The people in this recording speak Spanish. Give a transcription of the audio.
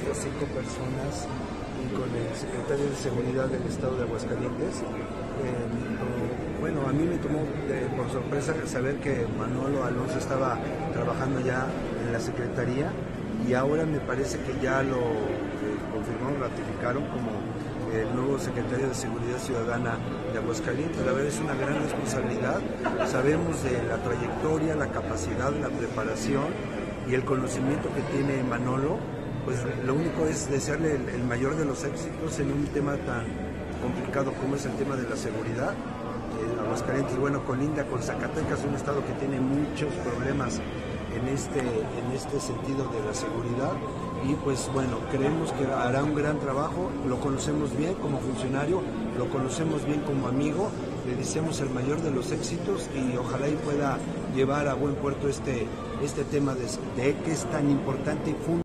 estas 5 personas y con el secretario de Seguridad del Estado de Aguascalientes. Bueno, a mí me tomó por sorpresa saber que Manolo Alonso estaba trabajando ya en la Secretaría y ahora me parece que ya lo confirmaron, ratificaron como el nuevo secretario de Seguridad Ciudadana de Aguascalientes. La verdad es una gran responsabilidad. Sabemos de la trayectoria, la capacidad, la preparación y el conocimiento que tiene Manolo. Pues lo único es desearle el mayor de los éxitos en un tema tan complicado como es el tema de la seguridad. Aguascalientes, bueno, colinda con Zacatecas, un estado que tiene muchos problemas en este sentido de la seguridad, y pues bueno, creemos que hará un gran trabajo. Lo conocemos bien como funcionario, lo conocemos bien como amigo, le deseamos el mayor de los éxitos y ojalá y pueda llevar a buen puerto este tema de que es tan importante y fundamental.